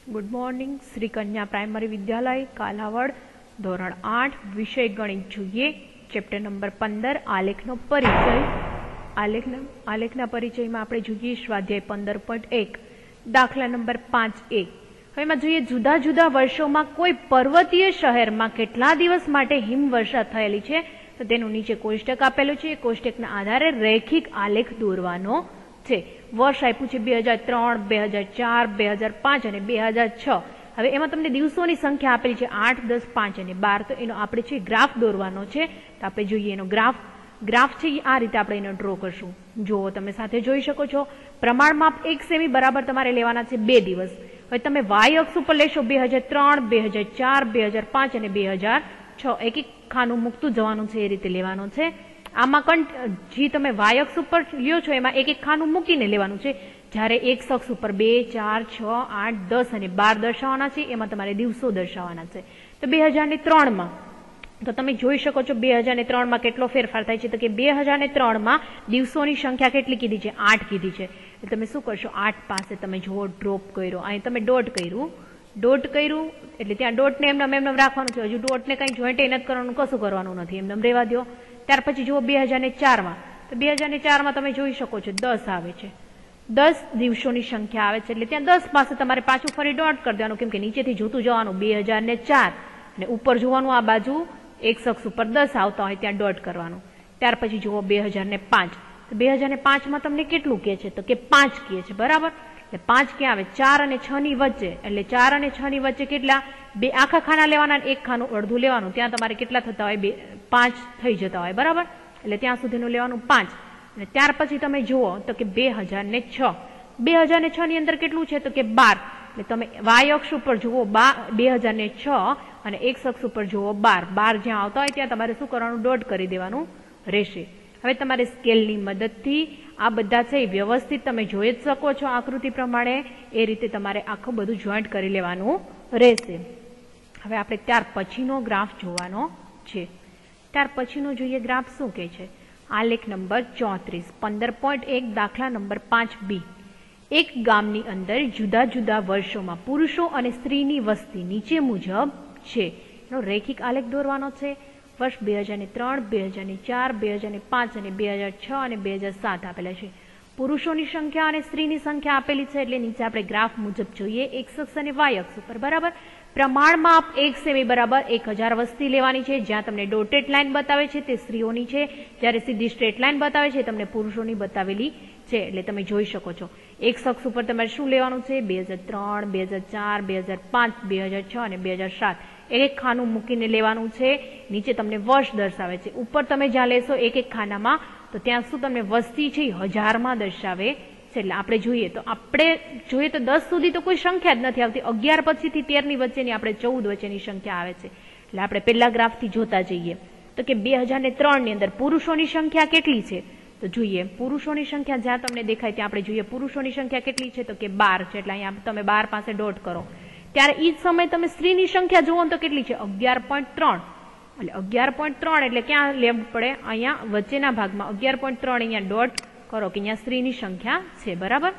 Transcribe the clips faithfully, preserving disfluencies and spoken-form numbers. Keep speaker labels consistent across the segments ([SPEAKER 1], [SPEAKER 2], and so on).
[SPEAKER 1] Good morning. Shri कन्या primary विद्यालय कालावड़ धोरण आठ विषय गणित જોઈએ। चैप्टर नंबर पंदर आलेखનો परिचय। आलेखना आलेखना परिचयમાં આપણે જોઈએ સ્વાધ્યાય पंदर पॉइंट एक દાખલા નંબર पांच ए। હવે એમાં જોઈએ જુદા જુદા વર્ષોમાં કોઈ પર્વતીય શહેરમાં કેટલા દિવસ માટે હિમવર્ષા થયેલી છે તો તેનું નીચે કોષ્ટક આપેલું છે। કોષ્ટકના આધારે રૈખિક આલેખ દોરવાનો છે। वर्ष आप्યું છે બે હજાર ત્રણ, બે હજાર ચાર, બે હજાર પાંચ અને બે હજાર છ। હવે એમાં તમને દિવસોની સંખ્યા આપેલી છે આठ, दस, पांच અને बार। તો એનો આપણે છે ગ્રાફ દોરવાનો છે। તો આપણે જોઈએ એનો ગ્રાફ ગ્રાફ છે આ રીતે આપણે એનો ડ્રો કરશું। જો તમે સાથે જોઈ શકો છો પ્રમાણમાપ એક સેમી બરાબર તમારે લેવાના છે બે દિવસ। હવે તમે વાય અક્ષ ઉપર લેશો બે હજાર ત્રણ, બે હજાર ચાર, બે હજાર પાંચ અને બે હજાર છ। એક એક ખાનું મૂકતું જવાનું છે એ રીતે લેવાનું છે। આમાં કંટ જે તમે વાય અક્ષ ઉપર લ્યો છો એમાં એક એક ખાનું મૂકીને લેવાનું છે। જ્યારે એક અક્ષ ઉપર બે, ચાર, છ, આઠ, દસ અને બાર દર્શાવવાના છે એમાં તમારે દિવસો દર્શાવવાના છે। તો બે હજાર ને ત્રણ માં તો તમે જોઈ શકો છો બે હજાર ને ત્રણ માં કેટલો ફેરફાર થાય છે। તો કે બે હજાર ને ત્રણ માં દિવસોની સંખ્યા કેટલી કીધી છે? આઠ કીધી છે। એટલે તમે શું કરશો? આઠ પાસે તમે જુઓ ડ્રોપ કર્યો, અહીં તમે ડોટ કર્યું, ડોટ કર્યું એટલે ત્યાં ડોટને એમને એમને રાખવાનું છે। હજુ ડોટને કંઈ જોઈન્ટ નથી કરવાનું, કશું કરવાનું નથી, એમને રહેવા દો। ત્યાર પછી જુઓ બે હજાર ને ચાર માં તો બે હજાર ને ચાર માં તમે જોઈ શકો છો દસ આવે છે, દસ દિવસોની સંખ્યા આવે છે। એટલે ત્યાં દસ પાસે તમારે પાછું ફરી ડોટ કરી દેવાનું, કેમ કે નીચેથી જોતું જવાનું બે હજાર ને ચાર અને ઉપર જોવાનું આ બાજુ એક અક્ષ ઉપર દસ આવતા હોય ત્યાં ડોટ કરવાનું। ત્યાર પછી જુઓ બે હજાર ને પાંચ તો બે હજાર ને પાંચ માં તમને કેટલું કહે છે? તો કે પાંચ કહે છે, બરાબર। એટલે પાંચ ક્યાં આવે? ચાર અને છ ની વચ્ચે। એટલે ચાર અને છ ની વચ્ચે કેટલા? બે આખા ખાના લેવાના, એક ખાનું અડધું લેવાનું। ત્યાં તમારે કેટલા થતા હોય? બે પાંચ થઈ જતા હોય, બરાબર। એટલે ત્યાં સુધીનું લેવાનું પાંચ। અને ત્યાર પછી તમે જુઓ તો કે બે હજાર ને છ બે હજાર ને છ ની અંદર કેટલું છે? તો કે બાર। એટલે તમે વાય અક્ષ ઉપર જુઓ બે હજાર ને છ અને એક અક્ષ ઉપર જુઓ બાર। બાર જ્યાં આવતા હોય ત્યાં તમારે શું કરવાનું? ડોટ કરી દેવાનું રહેશે। હવે તમારે સ્કેલની મદદથી આ બધા છે વ્યવસ્થિત તમે જોઈ જ શકો છો આકૃતિ પ્રમાણે, એ રીતે તમારે આખું બધું જોઈન્ટ કરી લેવાનું રહેશે। હવે આપણે ત્યાર પછીનો ગ્રાફ જોવાનો છે। ત્યાર પછીનો જોઈએ ગ્રાફ શું કહે છે? આલેખ નંબર ચોત્રીસ पंदर पॉइंट एक દાખલા નંબર पांच बी। એક ગામની અંદર જુદા જુદા વર્ષોમાં પુરુષો અને સ્ત્રીની વસ્તી નીચે મુજબ છે। એનો રૈખિક આલેખ દોરવાનો છે। વર્ષ બે હજાર ને ત્રણ, બે હજાર ને ચાર, બે હજાર ને પાંચ અને બે હજાર છ અને બે હજાર સાત આપેલા છે। પુરુષોની સંખ્યા અને સ્ત્રીની સંખ્યા આપેલી છે એટલે નીચે આપણે ગ્રાફ મુજબ જોઈએ એક્સ અક્ષ અને વાય અક્ષ ઉપર, બરાબર। પ્રમાણમાં એક સેમી બરાબર એક હજાર વસ્તી લેવાની છે। જ્યાં તમને ડોટેડ લાઈન બતાવે છે તે સ્ત્રીઓની છે, જ્યારે સીધી સ્ટ્રેટ લાઈન બતાવે છે તમને પુરુષોની બતાવેલી છે। એટલે તમે જોઈ શકો છો એક અક્ષ ઉપર તમારે શું લેવાનું છે? બે હજાર ત્રણ, બે હજાર ચાર, બે હજાર પાંચ, બે હજાર છ અને બે હજાર સાત। એક એક ખાનું મૂકીને લેવાનું છે। નીચે તમને વર્ષ દર્શાવે છે, ઉપર તમે જ્યાં લેશો એક એક ખાનામાં તો ત્યાં શું તમને વસ્તી છે હજારમાં દર્શાવે છે। એટલે આપણે જોઈએ તો આપણે જોઈએ તો દસ સુધી તો કોઈ સંખ્યા જ નથી આવતી। અગિયાર પછીથી તેર ની વચ્ચેની આપણે ચૌદ વચ્ચેની સંખ્યા આવે છે। એટલે આપણે પહેલા ગ્રાફથી જોતા જઈએ તો કે બે હજાર ને ત્રણ ની અંદર પુરુષોની સંખ્યા કેટલી છે? તો જોઈએ પુરુષોની સંખ્યા જ્યાં તમને દેખાય ત્યાં આપણે જોઈએ પુરુષોની સંખ્યા કેટલી છે? તો કે બાર છે। એટલે અહીંયા તમે બાર પાસે ડોટ કરો। ત્યારે એ જ સમયે તમે સ્ત્રીની સંખ્યા જુઓ તો કેટલી છે? અગિયાર પોઈન્ટ ત્રણ। એટલે અગિયાર પોઈન્ટ ત્રણ એટલે ક્યાં લેવું પડે? અહીંયા વચ્ચેના ભાગમાં અગિયાર પોઈન્ટ ત્રણ અહીંયા ડોટ કરો કે અહીંયા સ્ત્રીની સંખ્યા છે, બરાબર।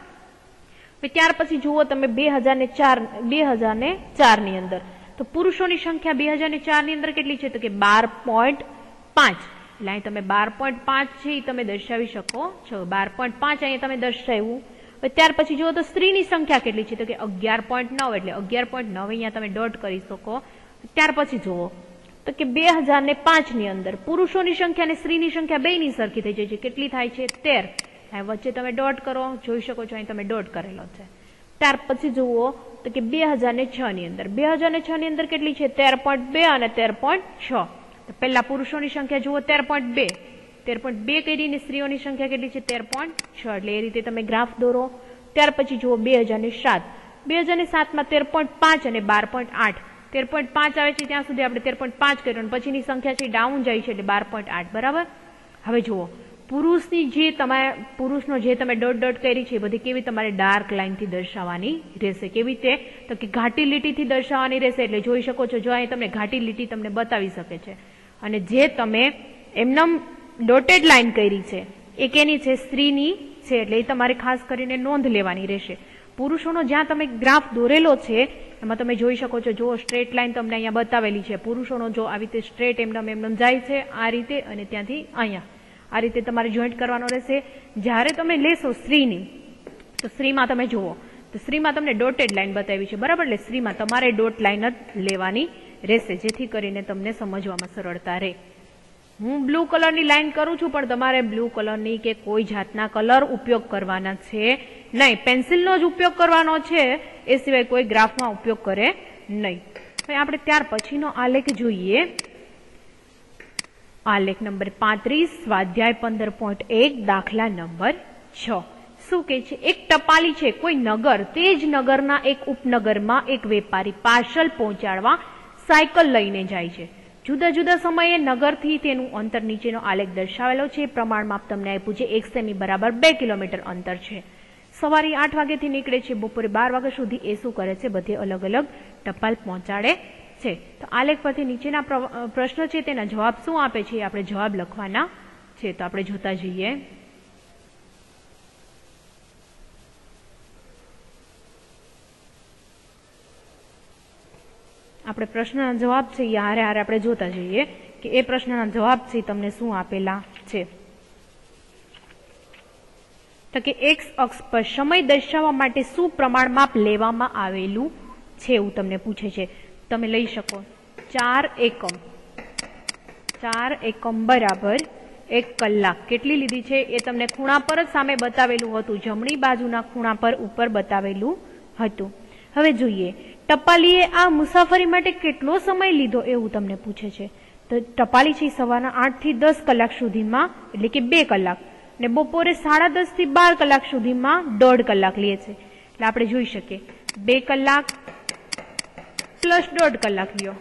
[SPEAKER 1] ત્યાર પછી જુઓ તમે બે હજાર ને ચાર બે હજાર ને ચાર ની અંદર તો પુરુષોની સંખ્યા બે હજાર ને ચાર ની અંદર કેટલી છે? તો કે બાર પોઈન્ટ પાંચ। એટલે અહીં તમે બાર પોઈન્ટ પાંચ છે એ તમે દર્શાવી શકો છો। બાર પોઈન્ટ પાંચ અહીંયા તમે દર્શાવ્યું। ત્યાર પછી જુઓ તો સ્ત્રીની સંખ્યા કેટલી છે? તો કે અગિયાર પોઈન્ટ નવ। એટલે અગિયાર પોઈન્ટ નવ અહીંયા તમે ડોટ કરી શકો। ત્યાર પછી જુઓ તો કે બે હજાર ને પાંચ ની અંદર પુરુષોની સંખ્યા અને સ્ત્રીની સંખ્યા બેયની સરખી થઈ જાય છે। કેટલી થાય છે? તેર। વચ્ચે તમે ડોટ કરો, જોઈ શકો છો અહીં તમે ડોટ કરેલો છે। ત્યાર પછી જુઓ તો કે બે હજાર ને છ ની અંદર બે હજાર ને છ ની અંદર કેટલી છે? તેર પોઈન્ટ બે અને તેર પોઈન્ટ છ। તો પહેલા પુરુષોની સંખ્યા જુઓ તેર પોઈન્ટ બે તેર પોઈન્ટ બે કરીને સ્ત્રીઓની સંખ્યા કેટલી છે? તેર પોઈન્ટ છ। એટલે એ રીતે તમે ગ્રાફ દોરો। ત્યાર પછી જુઓ બે હજાર ને સાત બે હજાર ને સાતમાં તેર પોઈન્ટ પાંચ અને બાર પોઈન્ટ આઠ। તેર પોઈન્ટ પાંચ આવે છે ત્યાં સુધી આપણે તેર પોઈન્ટ પાંચ કર્યું અને પછીની સંખ્યા છે ડાઉન જાય છે એટલે બાર પોઈન્ટ આઠ, બરાબર। હવે જુઓ પુરુષની જે તમારે પુરુષનો જે તમે ડોટ ડોટ કરી છે એ બધી કેવી તમારે ડાર્ક લાઇનથી દર્શાવવાની રહેશે। કેવી રીતે? તો કે ઘાટી લીટીથી દર્શાવવાની રહેશે। એટલે જોઈ શકો છો જો અહીં તમને ઘાટી લીટી તમને બતાવી શકે છે। અને જે તમે એમનેમ ડોટેડ લાઇન કરી છે એ કેની છે? સ્ત્રીની છે। એટલે એ તમારે ખાસ કરીને નોંધ લેવાની રહેશે। પુરુષોનો જ્યાં તમે ગ્રાફ દોરેલો છે એમાં તમે જોઈ શકો છો, જો સ્ટ્રેટ લાઈન તમને અહીંયા બતાવેલી છે. પુરુષોનો જો આવી રીતે સ્ટ્રેટ એમનેમ એમનેમ જાય છે આ રીતે, અને ત્યાંથી અહીંયા આ રીતે તમારે જોઈન્ટ કરવાનો રહેશે. જ્યારે તમે લેશો સ્ત્રીની, તો સ્ત્રીમાં તમે જુઓ તો સ્ત્રીમાં તમને ડોટેડ લાઈન બતાવી છે, બરાબર. એટલે સ્ત્રીમાં તમારે ડોટ લાઈન જ લેવાની રહેશે, જેથી કરીને તમને સમજવામાં સરળતા રહે. હું બ્લુ કલરની લાઈન કરું છું, પણ તમારે બ્લુ કલરની કે કોઈ જાતના કલર ઉપયોગ કરવાના છે નહીં. પેન્સિલનો જ ઉપયોગ કરવાનો છે, એ સિવાય કોઈ ગ્રાફમાં ઉપયોગ કરે નહીં. હવે આપણે ત્યાર પછીનો આલેખ જોઈએ. આલેખ નંબર પાંત્રીસ, સ્વાધ્યાય પંદર પોઈન્ટ એક, દાખલા નંબર છ. શું કે છે? એક ટપાલી છે કોઈ નગર, તે જ નગરના એક ઉપનગરમાં એક વેપારી પાર્સલ પહોંચાડવા સાયકલ લઈને જાય છે. જુદા જુદા સમયે નગરથી તેનું અંતર નીચેનો આલેખ દર્શાવેલો છે. પ્રમાણ માપ તમને આપ્યું છે એક સેમી બરાબર બે કિલોમીટર અંતર છે. સવારે આઠ વાગ્યાથી નીકળે છે, બપોરે બાર વાગ્યા સુધી એ શું કરે છે? બધે અલગ અલગ ટપાલ પહોંચાડે છે. તો આલેખ પરથી નીચેના પ્રશ્ન છે તેના જવાબ શું આપે છે, આપણે જવાબ લખવાના છે. તો આપણે જોતા જઈએ. આપણે પ્રશ્નના જવાબ છે એ હારે હારે આપણે જોતા જઈએ કે એ પ્રશ્નના જવાબ છે તમને શું આપેલા છે. તો કે એક્સ અક્ષ પર સમય દર્શાવવા માટે શું પ્રમાણ માપ લેવામાં આવેલું છે એવું તમને પૂછે છે. તમે લઈ શકો ચાર એકમ. ચાર એકમ બરાબર એક કલાક. કેટલી લીધી છે એ તમને ખૂણા પર જ સામે બતાવેલું હતું, જમણી બાજુના ખૂણા પર ઉપર બતાવેલું હતું. હવે જોઈએ, ટપાલીએ આ મુસાફરી માટે કેટલો સમય લીધો એવું તમને પૂછે છે. તો ટપાલી છે સવારના આઠ થી દસ કલાક સુધીમાં, એટલે કે બે કલાક, ને બપોરે સાડા દસ થી બાર કલાક સુધીમાં દોઢ કલાક લે છે. એટલે આપણે જોઈ શકીએ બે કલાક પ્લસ દોઢ કલાક લ્યો,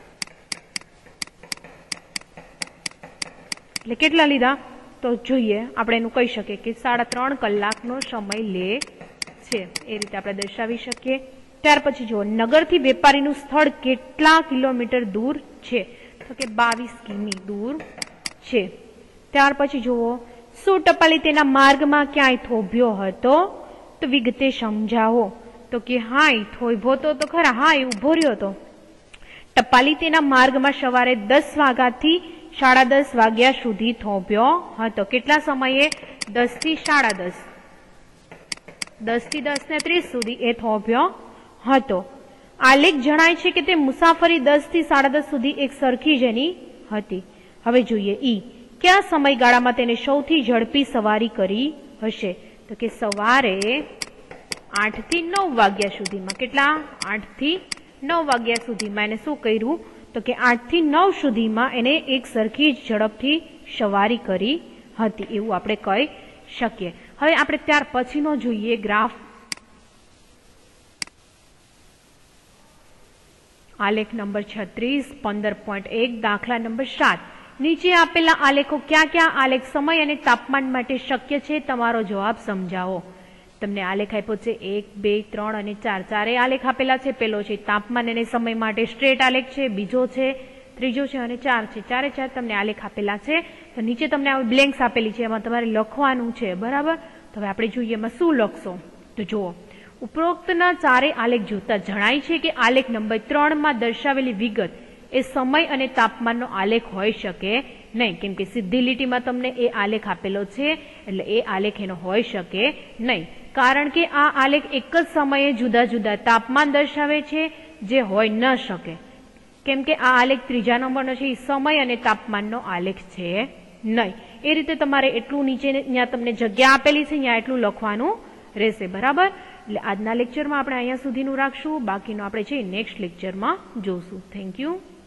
[SPEAKER 1] એટલે કેટલા લીધા? તો જોઈએ આપણે એનું કહી શકીએ કે સાડા ત્રણ કલાકનો સમય લે છે. એ રીતે આપણે દર્શાવી શકીએ. ત્યાર પછી જુઓ, નગરથી વેપારીનું સ્થળ કેટલા કિલોમીટર દૂર છે? તો કે બાવીસ કિમી દૂર છે. ત્યાર પછી જુઓ, શું ટપાલી તેના માર્ગમાં ક્યાંય થોભ્યો હતો? તો વિગતે સમજાવો. તો કે હા, થોભ્યો તો તો ખરા, હા એ ઉભો રહ્યો હતો. ટપાલી તેના માર્ગમાં સવારે દસ વાગ્યાથી સાડા દસ વાગ્યા સુધી થોભ્યો હતો. કેટલા સમયે? દસ થી સાડા દસ, દસ થી દસ ને ત્રીસ સુધી એ થોભ્યો હતો. આલેખ જણાય છે કે તે મુસાફરી દસ થી સાડા દસ સુધી એક સરખી જ એની હતી. હવે જોઈએ ઈ, કયા સમયગાળામાં તેને સૌથી ઝડપી સવારી કરી હશે? તો કે સવારે આઠ થી નવ વાગ્યા સુધીમાં. કેટલા? આઠ થી નવ વાગ્યા સુધીમાં એને શું કર્યું? તો કે આઠ થી નવ સુધીમાં એને એક સરખી જ ઝડપથી સવારી કરી હતી, એવું આપણે કહી શકીએ. હવે આપણે ત્યાર પછીનો જોઈએ ગ્રાફ. આલેખ નંબર છત્રીસ, પંદર પોઈન્ટ એક, દાખલા નંબર સાત. નીચે આપેલા આલેખો ક્યાં ક્યાં આલેખ સમય અને તાપમાન માટે શક્ય છે? તમારો જવાબ સમજાવો. તમને આલેખ આપ્યો છે એક, બે, ત્રણ અને ચાર. ચારે આલેખ આપેલા છે. પેલો છે તાપમાન અને સમય માટે સ્ટ્રેટ આલેખ છે, બીજો છે, ત્રીજો છે અને ચાર છે. ચારે ચાર તમને આલેખ આપેલા છે. તો નીચે તમને આવી બ્લેન્ક્સ આપેલી છે, એમાં તમારે લખવાનું છે, બરાબર. તો હવે આપણે જોઈએ એમાં શું લખશો. તો જુઓ, ઉપરોક્તના ચારે આલેખ જોતા જણાય છે કે આલેખ નંબર ત્રણ માં દર્શાવેલી વિગત એ સમય અને તાપમાનનો આલેખ હોઈ શકે નહીં, કેમ કે સીધી લીટીમાં તમને એ આલેખ આપેલો છે, એટલે એ આલેખ એનો હોઈ શકે નહીં. કારણ કે આ આલેખ એક જ સમયે જુદા જુદા તાપમાન દર્શાવે છે, જે હોઈ ન શકે, કેમ કે આ આલેખ ત્રીજા નંબરનો છે, એ સમય અને તાપમાનનો આલેખ છે નહીં. એ રીતે તમારે એટલું નીચે ત્યાં તમને જગ્યા આપેલી છે ત્યાં એટલું લખવાનું રહેશે, બરાબર. એટલે આજના લેક્ચરમાં આપણે અહીંયા સુધીનું રાખશું, બાકીનું આપણે છે નેક્સ્ટ લેક્ચરમાં જોશું. Thank you.